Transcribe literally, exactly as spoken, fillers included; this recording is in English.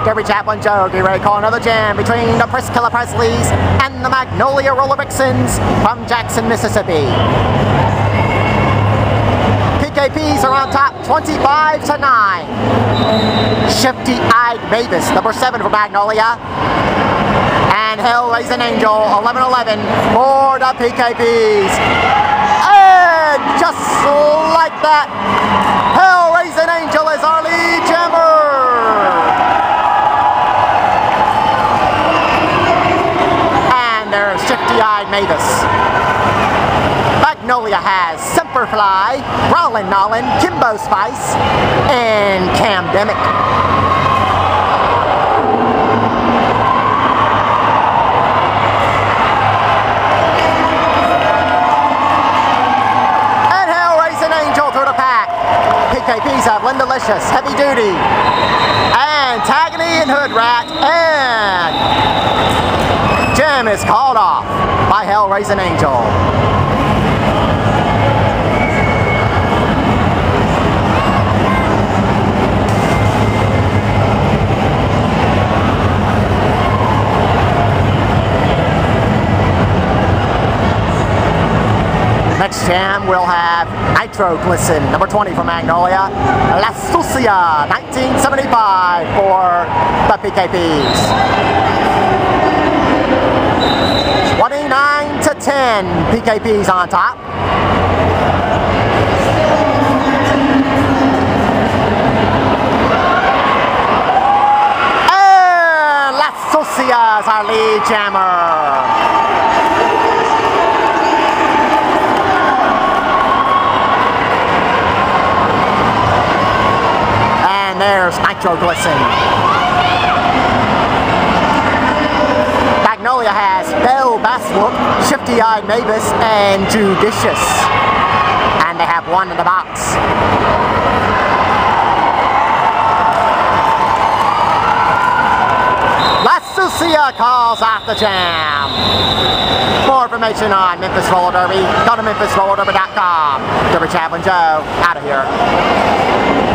Derby Chaplin Joe, get ready to call another jam between the Priskilla Presleys and the Magnolia Roller Vixens from Jackson, Mississippi. P K Ps are on top twenty-five to nine. Shifty-Eyed Mavis, number seven for Magnolia. And Hell Raising Angel, eleven eleven for the P K Ps. And just like that, Hell Raising Angel is our lead jammer. And there's Shifty-Eyed Mavis. Magnolia has Semperfly, Rollin' Nollin, Kimbo Spice, and Camdemic. And Hell Raising Angel through the pack. P K Ps have Lindalicious, Heavy Duty, Antagony and Hood Rat, and jam is called off by Hell Raising Angel. Next jam we'll have Nitro Glisten, number twenty for Magnolia, La Sucia, nineteen seventy-five for the P K Ps. twenty-nine to ten, P K Ps on top. And La Sucia is our lead jammer. There's Nitro Glisten. Magnolia has Belle Basswood, Shifty-Eyed Mavis, and Judicious. And they have one in the box. La Sucia calls off the jam. More information on Memphis Roller Derby, go to memphis roller derby dot com. Derby Chaplin Joe, out of here.